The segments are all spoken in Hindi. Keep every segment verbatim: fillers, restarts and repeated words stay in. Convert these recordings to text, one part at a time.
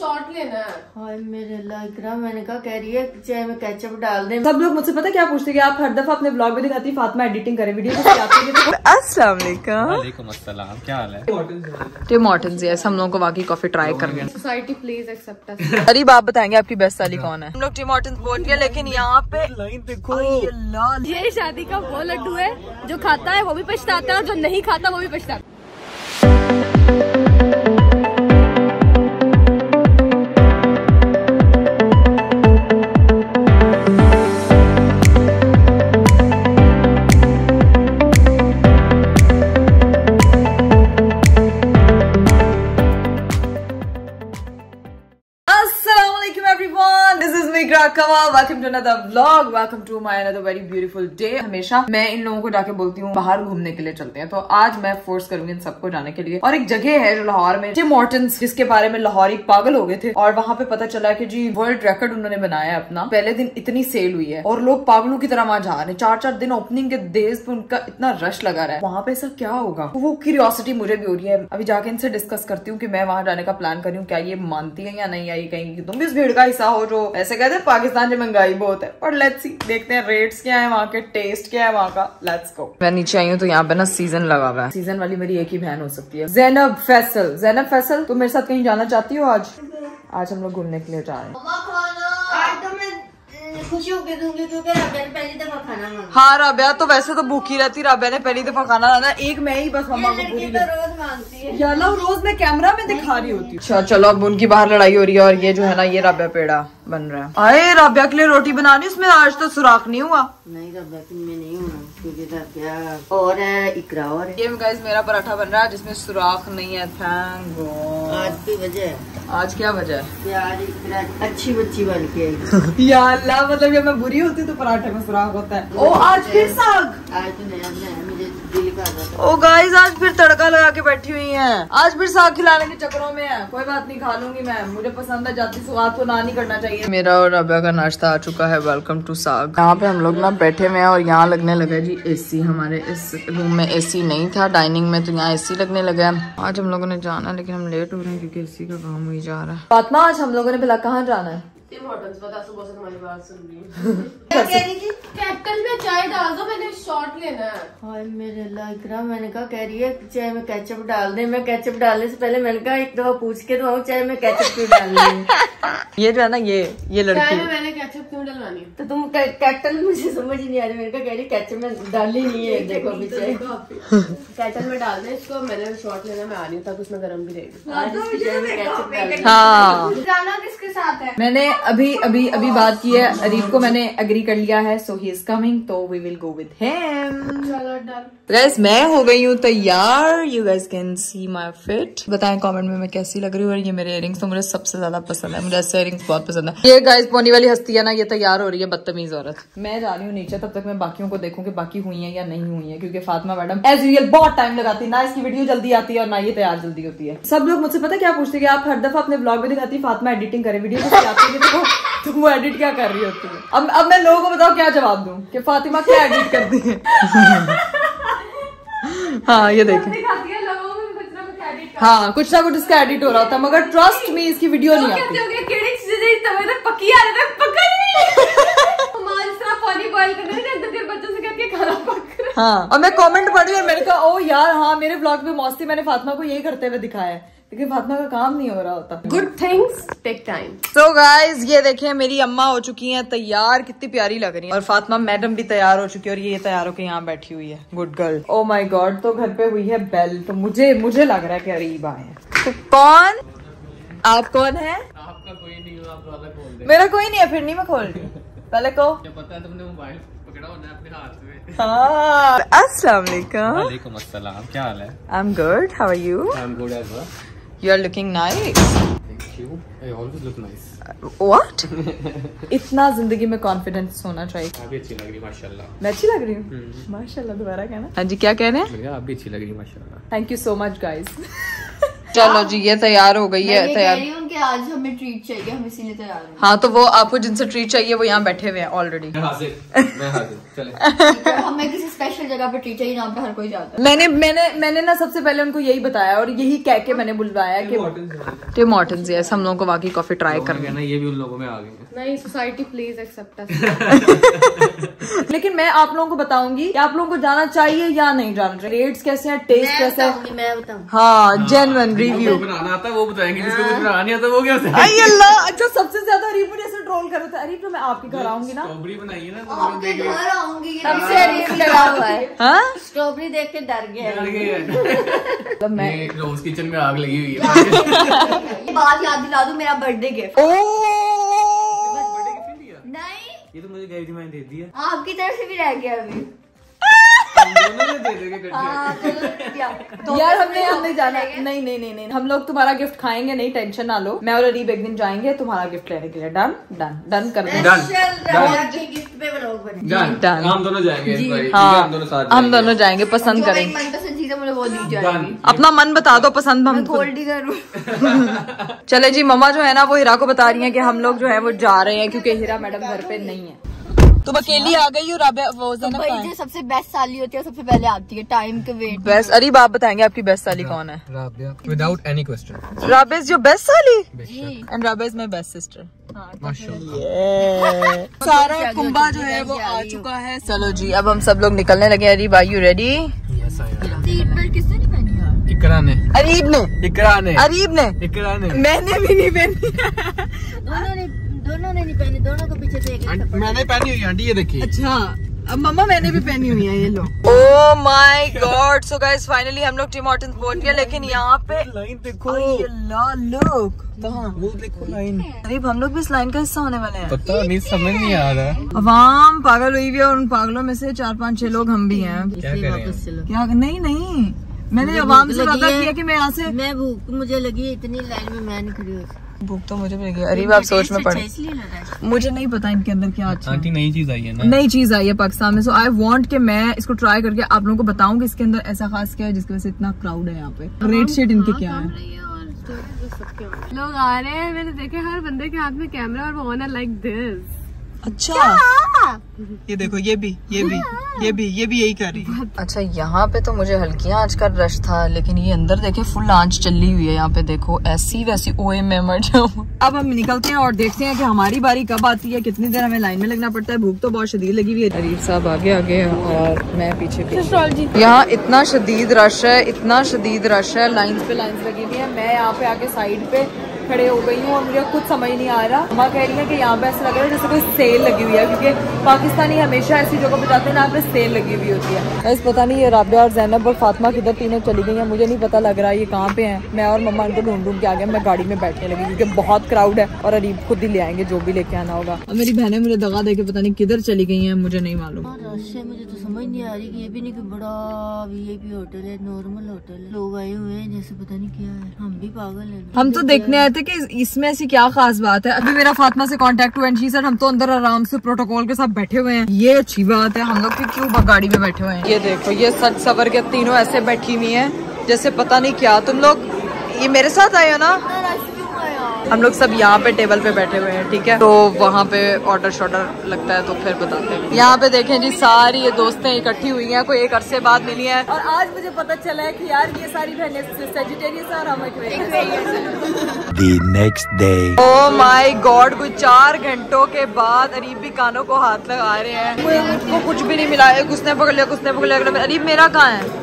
शॉट लेना है। हाय मेरे अल्लाह, मैंने कहा कह रही है चाय में केचप डाल दे। सब लोग मुझसे पता क्या पूछते हैं कि आप हर दफा अपने ब्लॉग में दिखाती है फातिमा एडिटिंग करे वीडियो। अस्सलाम वालेकुम। अस्सलाम, क्या हाल है? टिम हॉर्टन्स, यस, हम लोगों को वाकई कॉफी ट्राई करनी है। Society please accept us. गरीब आप बताएंगे आपकी बेस्ट साली कौन है? हम लोग टिम हॉर्टन्स बोल के, लेकिन यहाँ पे लाइन देखो। ये शादी का वो लड्डू है जो खाता है वो भी पछताता है और जो नहीं खाता वो भी पछताता है। Welcome to another vlog, welcome to my another very beautiful day. हमेशा मैं इन लोगों को जाके बोलती हूँ बाहर घूमने के लिए चलते हैं, तो आज मैं फोर्स करूंगी इन सबको जाने के लिए। और एक जगह है जो लाहौर में, टिम हॉर्टन्स, जिसके बारे में लाहौरी पागल हो गए थे। और वहां पे पता चला कि जी वर्ल्ड रिकॉर्ड उन्होंने बनाया है अपना। पहले दिन इतनी सेल हुई है और लोग पागलों की तरह वहां जा रहे हैं। चार चार दिन ओपनिंग के डेज पे उनका इतना रश लगा रहा है। वहां पे ऐसा क्या होगा, वो क्यूरियोसिटी मुझे भी हो रही है। अभी जाके इनसे डिस्कस करती हूँ कि मैं वहां जाने का प्लान करी हूँ, क्या ये मानती है या नहीं, या ये कहेंगी तुम भी इस भीड़ का हिस्सा हो जो ऐसे कहते हैं पाकिस्तान में महंगाई बहुत है। और लेट्स सी, देखते हैं रेट्स क्या है वहाँ के, टेस्ट क्या है वहाँ का। Let's go. मैं नीचे आई हूँ तो यहाँ पे ना सीजन लगा हुआ है। सीजन वाली मेरी एक ही बहन हो सकती है, ज़ैनब फैसल। ज़ैनब फैसल, तुम मेरे साथ कहीं जाना चाहती हो? आज आज हम लोग घूमने के लिए जा रहे हैं। खुशी होके दूंगी क्योंकि राबिया ने पहली दफा खाना मांगा। हाँ, राबिया तो वैसे तो भूखी रहती, राबिया ने पहली दफा खाना लाना। एक मैं ही बस मम्मा को पूरी रोज मांगती है यार, रोज मैं कैमरा में दिखा रही होती हूँ। अच्छा चलो, अब उनकी बाहर लड़ाई हो रही है और ये जो है ना, ये राबिया पेड़ा बन रहा है। अरे राबिया के लिए रोटी बनानी, उसमें आज तो सुराख नहीं हुआ। नहीं राबिया में नहीं होना क्योंकि राबिया और है इकरा और है। ये गाइस मेरा पराठा बन रहा है जिसमें सुराख नहीं है। Thank God. आज की वजह है, आज क्या वजह है? आज इकरा अच्छी बच्ची बन के आई। या अल्लाह, मतलब जब मैं बुरी होती तो पराठे में सुराख होता है। ओ आज फिर साग, आज तो नया नया मुझे दिल का था। ओ गाइस आज फिर तड़का लगा के बैठी हुई हैं। आज फिर साग खिलाने के चक्करों में है। कोई बात नहीं, खा लूंगी मैं, मुझे पसंद है। जाती स्वाद को ना नहीं करना चाहिए। मेरा और राबिया का नाश्ता आ चुका है। वेलकम टू साग। यहाँ पे हम लोग ना बैठे हुए हैं और यहाँ लगने लगा जी एसी। हमारे इस रूम में एसी नहीं था, डाइनिंग में, तो यहाँ एसी लगने लगा है। आज हम लोगों ने जाना, लेकिन हम लेट हो रहे हैं क्योंकि एसी का काम हुई जा रहा है। फातिमा, आज हम लोगों ने भला कहाँ जाना है? टिम हॉर्टन्स, बता सुबह से तुम्हारी बात सुन रही हूँ। क्या कह रही थी? केटल में चाय डाल दो, मैंने शॉट लेना है। हाय मेरे अल्लाह, मैंने कहा कह रही है चाय में केचप डाल दे। मैं केचप डालने से पहले मैंने कहा एक दफा पूछ के तो चाय में केचप क्यों डाल रही? ये जो है ना, ये ये लड़की, चाय में मैंने केचप क्यों डलवानी? तो तुम केटल, मुझे समझ ही नहीं आ रही। मैंने कहा कह रही केचप में डाली नहीं है। देखो पीछे केटल में डाल दे इसको, मैंने शॉट लेना, मैं आ रही हूँ तक उसमें गर्म भी रहेगी। हाँ, जाना किसके साथ है? मैंने अभी अभी अभी बात की है, अरीब को मैंने एग्री कर लिया है, सो ही इज कमिंग, तो we will go with him. चलो डन। गाइस मैं हो गई हूँ तैयार। You guys can see my fit. बताएं कमेंट में मैं कैसी लग रही हूँ। और ये मेरे इयरिंग्स तो मुझे सबसे ज्यादा पसंद है, मुझे ऐसे इयरिंग्स बहुत पसंद है। ये गाइस पोनी वाली हस्ती है ना, ये तैयार हो रही है, बदतमीज औरत। मैं जा रही हूँ नीचे, तब तक मैं बाकियों को देखूँ कि बाकी हुई है या नहीं हुई है, क्योंकि फातिमा मैडम एज यूजुअल बहुत टाइम लगाती है ना, इसकी वीडियो जल्दी आती है और ना ये तैयार जल्दी होती है। सब लोग मुझसे पता क्या पूछते हैं कि आप हर दफा अपने ब्लॉग में दिखाती है फातिमा एडिटिंग करे वीडियो, तो तुम वो एडिट क्या कर रही होती है? अब अब मैं लोगों को बताओ क्या जवाब दूं कि फातिमा क्या एडिट करती है? हाँ ये देखें, हाँ कुछ ना कुछ इसका एडिट हो रहा होता है, मगर ट्रस्ट में इसकी वीडियो नहीं आती। पक्की आ रहा है, पक्का पानी बॉयल करने देर बच्चों से कहती है खाना पक रहा है। हाँ, और मैं कमेंट पढ़ रही हूँ, मैंने कहा ओ यार हाँ, मेरे ब्लॉग में मौसी मैंने फातिमा को यही करते हुए दिखाया है, लेकिन फातिमा का काम नहीं हो रहा होता। Good things take time. So guys ये देखें, मेरी अम्मा हो चुकी हैं तैयार, कितनी प्यारी लग रही है। और फातिमा मैडम भी तैयार हो चुकी है और ये तैयार होकर यहाँ बैठी हुई है। Good girl. Oh my God, तो घर पे हुई है बेल, तो मुझे मुझे लग रहा है कि अरीब आए हैं। तो कौन आप कौन है? आपका कोई नहीं हो, आप वाला खोल दे। मेरा कोई नहीं है, फिर नहीं मैं खोल रही। पहले को पता है तुमने मोबाइल पकड़ा होना है अपने हाथ में। हाँ, अस्सलाम वालेकुम। वालेकुम अस्सलाम, क्या हाल है? I am good, how are you? I am good as well. You are looking nice. Thank you. I always look nice. What? इतना जिंदगी में कॉन्फिडेंस होना चाहिए। आप भी अच्छी लग रही माशाल्लाह। मैं अच्छी लग रही हूँ माशाल्लाह। दोबारा कहना। हाँ जी, क्या कह रहे हैं? आप भी अच्छी लग रही माशाल्लाह। Thank you so much guys. चलो जी, ये तैयार हो गई है। तैयार कि आज हमें ट्रीट चाहिए, हम इसीलिए तैयार हैं। हाँ तो वो आपको जिनसे ट्रीट चाहिए वो यहाँ बैठे हुए हैं ऑलरेडी। मैं हाजिर मैं हाजिर चले। हमें किसी स्पेशल जगह पे ट्रीट चाहिए जहाँ पे हर कोई जाता है। मैंने मैंने मैंने ना सबसे पहले उनको यही बताया और यही कह के मैंने बुलवाया कि टिम हॉर्टन्स, यस, हम लोगों को वाकई कॉफी ट्राई करनी है। ये भी उन लोगों में आ गए। नहीं, सोसाइटी प्लीज एक्सेप्ट अस। लेकिन मैं आप लोगों को बताऊंगी कि आप लोगों को जाना चाहिए या नहीं जाना चाहिए, रेट्स कैसे हैं, टेस्ट कैसा है, मैं बताऊँ। हाँ जेन्युइन रिव्यू। बनाना आता है वो बताएंगे, जिसको कुछ बनाना नहीं आता वो क्या बताएगा। आई अल्लाह, अच्छा सबसे ज्यादा अरीब मुझे ऐसे ट्रोल कर रहा था। अरीब तो मैं आपके घर आऊंगी ना, स्ट्रॉबेरी बनाई है ना, आपके घर आऊंगी, सबसे अरीब लगा हुआ है। हाँ स्ट्रॉबेरी देख के डर गया है। डर गए हैं। मतलब मैं एक रोज किचन में आग लगी हुई है। ये बात याद दिला दूं, मेरा बर्थडे गिफ्ट। ओ नहीं, ये तो मुझे गई थी, मैंने दे दिया। आपकी तरफ से भी रह गया अभी। हम दोनों ने दे देंगे इकट्ठे। हाँ, चलो, तो यार हमने हमने जाना नहीं नहीं नहीं नहीं हम लोग तुम्हारा गिफ्ट खाएंगे, नहीं टेंशन ना लो। मैं और अरीब एक दिन जाएंगे तुम्हारा गिफ्ट लेने के लिए। डन डन डन कर दें। डन गिफ्ट पे व्लॉग बने। Done Done. हम दोनों जाएंगे इस बारी, ठीक है, हाँ हम दोनों साथ हम दोनों जाएंगे, पसंद जो करेंगे। मेरी मनपसंद चीज है मुझे वो दी जाएगी। Done. अपना मन बता दो, पसंद हम खुद- गोल्डी करूँ। चले जी, मम्मा जो है ना वो हीरा को बता रही है कि हम लोग जो है वो जा रहे हैं क्योंकि हीरा मैडम घर पे नहीं है। तुम अकेली आ गई हो, राबिया वो भाई जो सबसे बेस्ट साली होती है सबसे पहले आती है, टाइम के वेट। बेस्ट अरीब आप बताएंगे आपकी बेस्ट साली कौन है? Rabia, without any question. Rabia is your best साली बेशक। And Rabia is my best sister. माशाल्लाह। सारा कुंभा जो है वो आ चुका है। चलो जी अब हम सब लोग निकलने लगे। Areeb are you ready? Yes I am. Seat belt किसने नहीं पहनी यार? इकरा ने अरीब ने इकरा ने अरीब ने इकरा ने मैंने भी नहीं पहनी। दोनों ने दोनों ने नहीं पहनी, दोनों को पीछे से एक एक थप्पड़। मैंने पहनी हुई आंटी, ये देखिए। अच्छा अब मम्मा मैंने भी पहनी हुई है ये लो। Oh my god. So guys finally हम लोग टिम हॉर्टन्स पहुंच गए, लेकिन यहाँ पे लाइन देखो, लुक वो देखो लाइन। अरीब हम लोग भी इस लाइन का हिस्सा होने वाले हैं। पता नहीं, समझ नहीं आ रहा। अवाम पागल हुई हुई है और उन पागलों में से चार पांच छह लोग हम भी हैं। क्या करें? क्या नहीं नहीं मैंने अवाम से वादा किया कि मैं यहाँ से, मैं भूख मुझे लगी इतनी लाइन में मैं नहीं खड़ी होती। भूख तो मुझे भी लगी। अरीब आप सोच में पड़े, इसलिए लगा है। मुझे नहीं पता इनके अंदर क्या अच्छा है। आंटी नई चीज आई है ना, नई चीज आई है पाकिस्तान में। सो आई वांट कि मैं इसको ट्राई करके आप लोगों को बताऊं कि इसके अंदर ऐसा खास क्या है जिसकी वजह से इतना क्राउड है यहाँ पे। रेट शेट इनके क्या है? लोग आ रहे हैं, मैंने देखे हर बंदे के हाथ में कैमरा और वो ऑन लाइक दिस। अच्छा ये देखो, ये भी ये भी ये भी ये भी यही कर रही है। अच्छा यहाँ पे तो मुझे हल्की आंच का रश था, लेकिन ये अंदर देखे फुल आंच चली हुई है। यहाँ पे देखो ऐसी वैसी ओए में मर जाऊँ। अब हम निकलते हैं और देखते हैं कि हमारी बारी कब आती है, कितनी देर हमें लाइन में लगना पड़ता है। भूख तो बहुत शदीद लगी हुई है। अरीब साहब आगे आगे और मैं पीछे पीछे। यहाँ इतना शदीद रश है, इतना शदीद रश है, लाइन पे लाइन लगी हुई है। मैं यहाँ पे आके साइड पे खड़े हो गई हूँ और मुझे कुछ समझ नहीं आ रहा। माँ कह रही है कि यहाँ पे ऐसा लग रहा है जैसे कोई सेल लगी हुई है, क्योंकि पाकिस्तानी हमेशा ऐसी जगह पे जाते हैं जहाँ पे सेल लगी हुई होती है। बस पता नहीं ये राबिया और जैनब और फातिमा किधर तीनों चली गई हैं, मुझे नहीं पता लग रहा है ये कहाँ पे हैं। मैं और मम्मा इनको ढूंढ ढूंढ के आ गए। मैं गाड़ी में बैठने लगी क्योंकि बहुत क्राउड है और अरीब खुद ही ले आएंगे जो भी लेके आना होगा। और मेरी बहनें मुझे दगा दे के पता नहीं किधर चली गई हैं, मुझे नहीं मालूम। रश है, मुझे तो समझ नहीं आ रही कि ये भी नहीं कि बड़ा वीआईपी होटल है, नॉर्मल होटल है। लोग आए हुए हैं जैसे पता नहीं क्या है। हम भी पागल हैं। हम तो देखने आए थे कि इसमें ऐसी क्या खास बात है। अभी मेरा फातिमा से कांटेक्ट हुआ एंड शी सेड हम तो अंदर आराम से प्रोटोकॉल के साथ बैठे हुए हैं। ये अच्छी बात है। हम लोग की क्यों गाड़ी में बैठे हुए हैं। ये देखो ये सच सवर के तीनों ऐसे बैठी हुई हैं जैसे पता नहीं क्या। तुम लोग ये मेरे साथ आए हो ना? हम लोग सब यहाँ पे टेबल पे बैठे हुए हैं, ठीक है। तो वहाँ पे ऑर्डर शॉर्डर लगता है तो फिर बताते हैं। यहाँ पे देखें जी सारी ये दोस्तें इकट्ठी हुई हैं, कोई एक अरसे बाद मिली हैं। और आज मुझे पता चला है कि यार ये सारी बहनें वेजिटेरियन और हम The next day. Oh my god, कोई चार घंटों के बाद अरीब भी कानों को हाथ लगा रहे हैं। कोई उनको कुछ भी नहीं मिला है, उसने पकड़ लिया उसने पकड़ लिया। अरीब मेरा कहाँ है?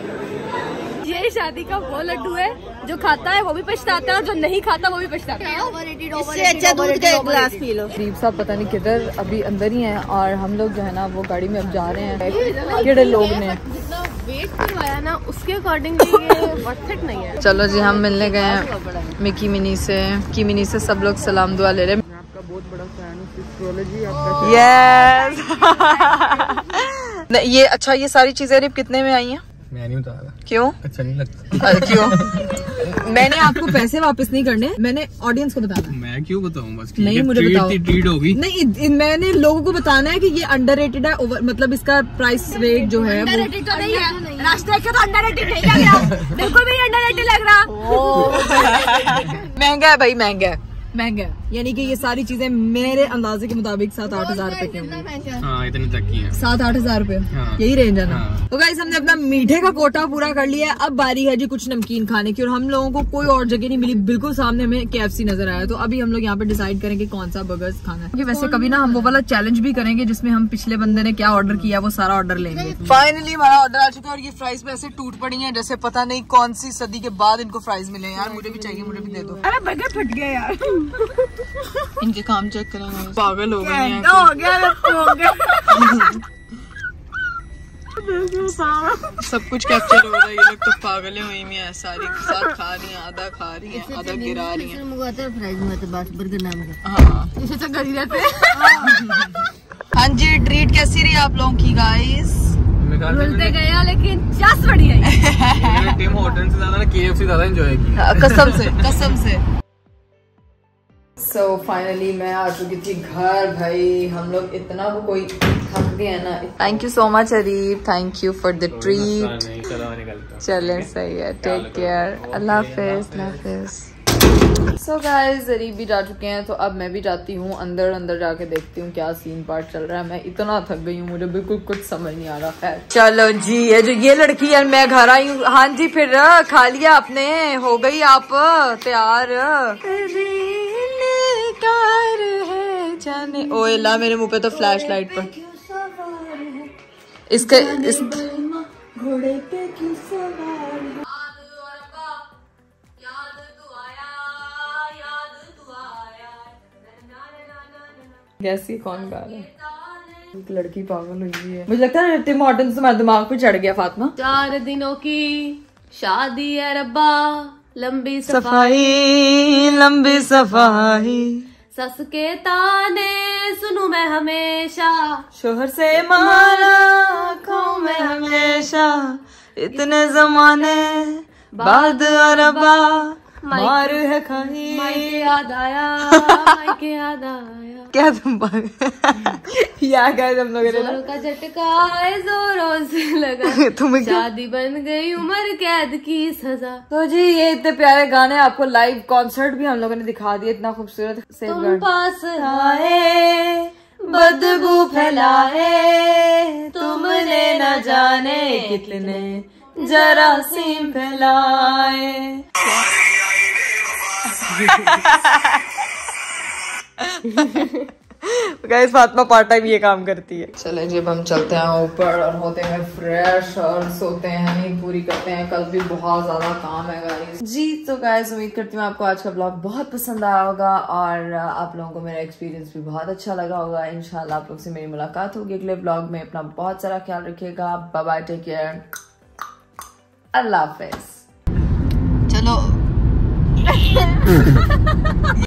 ये शादी का वो लड्डू है जो खाता है वो भी पछताता है और जो नहीं खाता वो भी पछताता है। इससे अच्छा दूध का एक गिलास पी लो। अरीब साहब पता नहीं किधर अभी अंदर ही हैं और हम लोग जो है ना वो गाड़ी में अब जा रहे हैं। केड़े लोग ने जितना वेट करवाया ना उसके अकॉर्डिंगली ये वर्थ इट नहीं है। चलो जी हम मिलने गए हैं मिकी मिनी से। की मिनी से सब लोग सलाम दुआ ले रहे हैं। मैं आपका बहुत बड़ा फैन हूँ, एस्ट्रोलॉजी आपका। यस ये अच्छा ये सारी चीजें अरीब कितने में आई हैं? मैं नहीं बता रहा। क्यों? अच्छा नहीं लगता। क्यों? मैंने आपको पैसे वापस नहीं करने, मैंने ऑडियंस को बताना। मैं क्यों बताऊं? बस नहीं मुझे बताओ। ट्रीट होगी। नहीं इ, मैंने लोगों को बताना है कि ये अंडररेटेड है, ओवर मतलब इसका प्राइस रेट जो है वो अंडररेटेड तो नहीं है। राष्ट्र का तो अंडररेटेड नहीं लग रहा, बिल्कुल भी अंडररेटेड लग रहा। महंगा है भाई, महंगा है, महंगा है। यानी कि ये सारी चीजें मेरे अंदाजे के मुताबिक सात आठ हजार रुपए की होंगी। हाँ इतने तक की है, सात आठ हजार रुपए, हाँ। यही रेंज है ना। हाँ। तो गाइस हमने अपना मीठे का कोटा पूरा कर लिया है, अब बारी है जी कुछ नमकीन खाने की। और हम लोगों को कोई और जगह नहीं मिली, बिल्कुल सामने हमें के एफ सी नजर आया। तो अभी हम लोग यहाँ पे डिसाइड करेंगे कौन सा बर्गर्स खाना है। वैसे कभी ना हम वो वाला चैलेंज भी करेंगे जिसमें हम पिछले बंदे ने क्या ऑर्डर किया वो सारा ऑर्डर लेंगे। फाइनली हमारा ऑर्डर आ चुका है और ये फ्राइज पे ऐसे टूट पड़ी है जैसे पता नहीं कौन सी सदी के बाद इनको फ्राइज मिले। यार मुझे भी चाहिए, मुझे भी दे दो। अरे बर्गर फट गया यार। इनके काम चेक करेंगे, पागल हो गए हैं। हो गया हो गया। सब कुछ कैप्चर हो रहा है। ये लोग तो पागलें हुई हैं, सारी के साथ खा रही हैं, आधा खा रही हैं, आधा गिरा रही हैं। बर्गर नाम का। हाँ इसे तो कर ही रहते। हाँ जी, ट्रीट कैसी रही आप लोगों की गाइस? बोलते गया लेकिन जस बढ़िया है। टिम हॉर्टन से ज्यादा ना के एफ सी ज्यादा एंजॉय किया, कसम से कसम से। सो so, फाइनली मैं आ चुकी थी घर। भाई हम लोग इतना वो कोई थक गए हैं ना। Thank you so much Areeb, thank you for the treat. चलें सही है, टेक केयर, अल्लाह हाफिज, अल्लाह हाफिज। सो गाइस अरीब भी जा चुके हैं, तो अब मैं भी जाती हूँ अंदर। अंदर जाके देखती हूँ क्या सीन पार्ट चल रहा है। मैं इतना थक गई हूँ, मुझे बिल्कुल कुछ समझ नहीं आ रहा। खैर चलो जी, ये जो ये लड़की है, मैं घर आई हूँ। हाँ जी, फिर खा लिया आपने? हो गई आप तैयार? है जाने ओए ला, मेरे मुंह पे तो फ्लैश लाइट पर इसके इस घोड़े पे की सवारी। कैसी कौन गा रहा है? एक लड़की पागल हुई है। मुझे लगता है टिम हॉर्टन तुम्हारे दिमाग पे चढ़ गया फातिमा। चार दिनों की शादी है रब्बा, लंबी सफाई लंबी सफाई, सस के ताने सुनूं मैं हमेशा, शोहर से मारा आँखों में हमेशा, इतने जमाने बाद अरबा मार है खाई। मायके याद आया, मायके याद आया। क्या तुम या क्या तुम लोग जोरों का झटका है, जोरों से लगा, तुम्हें शादी बन गई उम्र कैद की सजा। तो जी ये इतने प्यारे गाने आपको लाइव कॉन्सर्ट भी हम लोगों ने दिखा दिए, इतना खूबसूरत। तुम पास आए बदबू फैलाए, तुमने न जाने कितने जरासीम फैलाए। गाइस फातिमा पार्ट टाइम ये काम करती है। चले जी अब हम चलते हैं ऊपर और होते हैं फ्रेश और सोते हैं, नींद पूरी करते हैं। कल भी बहुत ज्यादा काम है गाइस जी। तो गाइस उम्मीद करती हूँ आपको आज का ब्लॉग बहुत पसंद आया होगा और आप लोगों को मेरा एक्सपीरियंस भी बहुत अच्छा लगा होगा। इंशाल्लाह आप लोग से मेरी मुलाकात होगी अगले ब्लॉग में। अपना बहुत सारा ख्याल रखिएगा। बाय बाय, टेक केयर, अल्लाह हाफिज। चलो